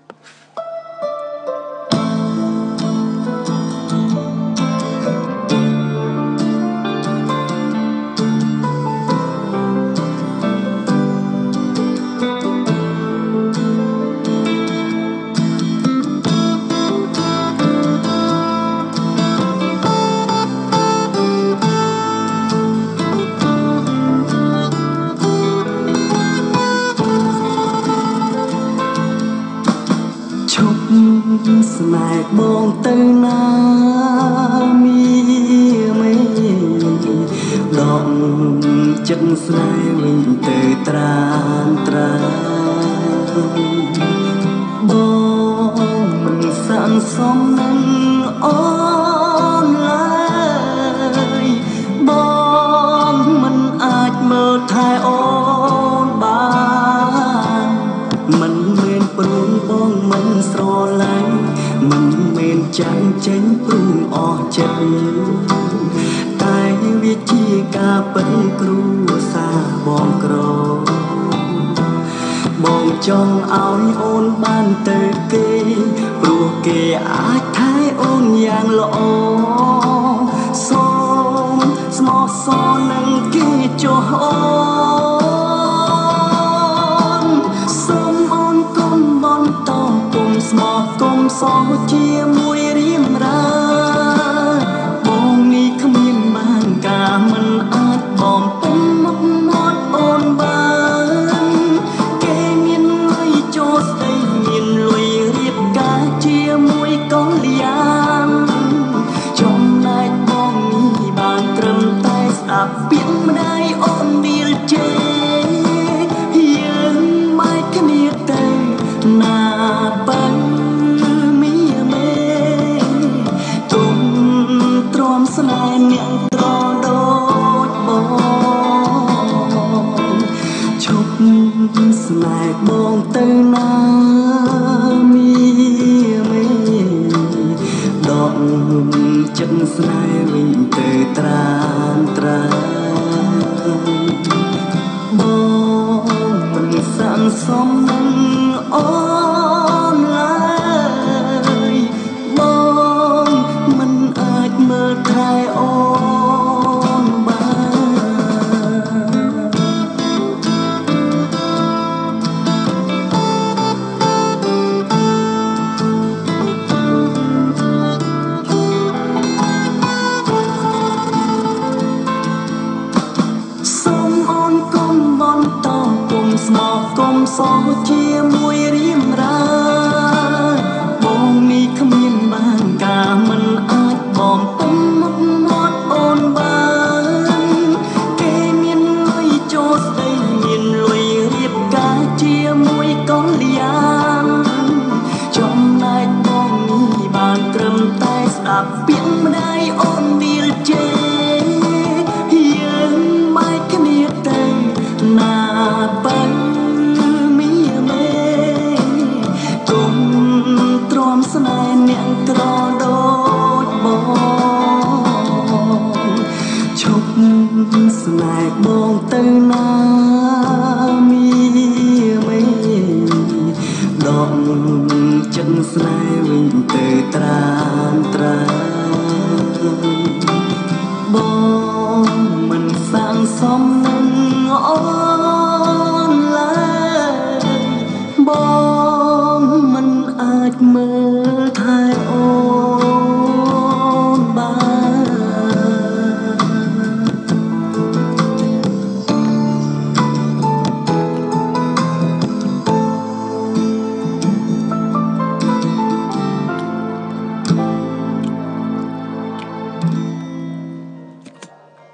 ស្នេហ៍បងទៅណាមានមេដកចិត្តស្នេហ៍វិញទៅត្រានត្រាបងមិនសានសំនឹងអូនឡើយបងមិនអាចមើលថែអូនបានមិនមែនព្រមបងមិនស្រឡាញ់មិនមែនចាំងចេញព្រមអស់ចិត្តតែវាជាការពិតគ្រួសារបងក្របងចង់ឲ្យអូនបានទៅគេព្រោះគេអាចថែអូនយ៉ាងល្អសូមស្មោះសរនឹងគេចុះអូនសូមអូនកុំបន្តគុំស្មោះគុំសោជាមួយរៀមរាបងនេះគ្មានបានការមិនអាចបំពេញមុខមាត់អូនបានគេមានលុយចូលស្ដីមានលុយរៀបការជាមួយកូនលៀនចំណែកបងនេះបានត្រឹមតែស្ដាប់ពាក្យម្ដាយអូនឌីលជេយើងបែកគ្នាទៅណាបើស្នេហ៍អ្នកត្រដូចបងឈប់ស្នេហ៍បងទៅណាមានមេដកចិត្តស្នេហ៍វិញទៅត្រានត្រាបងមិនសានសំនឹងអូនឡើយបងមិនអាចមើលថែអូនបានសូមអូនកុំបន្តគុំស្មោះគុំសោជាមួយរៀមរាបងនេះគ្មានបានការមិនអាចបំពេញមុខមាត់អូនបានគេមានលុយចូលស្ដីមានលុយរៀបការជាមួយកូនលៀនចំណែកបងនេះបានត្រឹមតែស្ដាប់ពាក្យម្ដា